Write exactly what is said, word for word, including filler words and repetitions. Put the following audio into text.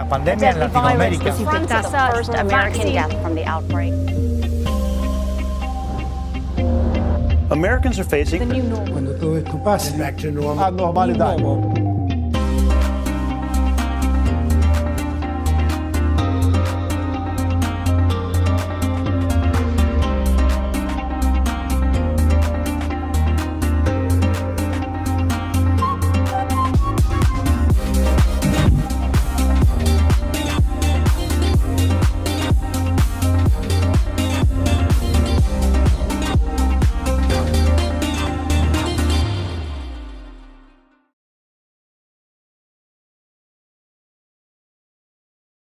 pandemia en Latinoamérica. First American death from the outbreak. Americans are facing Cuando todo esto pase, a normalidade.